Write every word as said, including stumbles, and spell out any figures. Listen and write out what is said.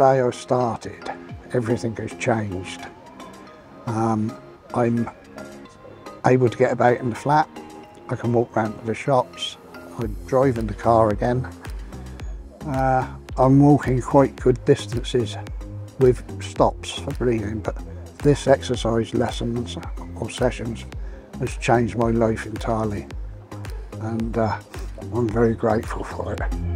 day I started, everything has changed. Um, I'm able to get about in the flat. I can walk round to the shops. I'm driving the car again. Uh, I'm walking quite good distances with stops for breathing, but this exercise lessons or sessions has changed my life entirely, and uh, I'm very grateful for it.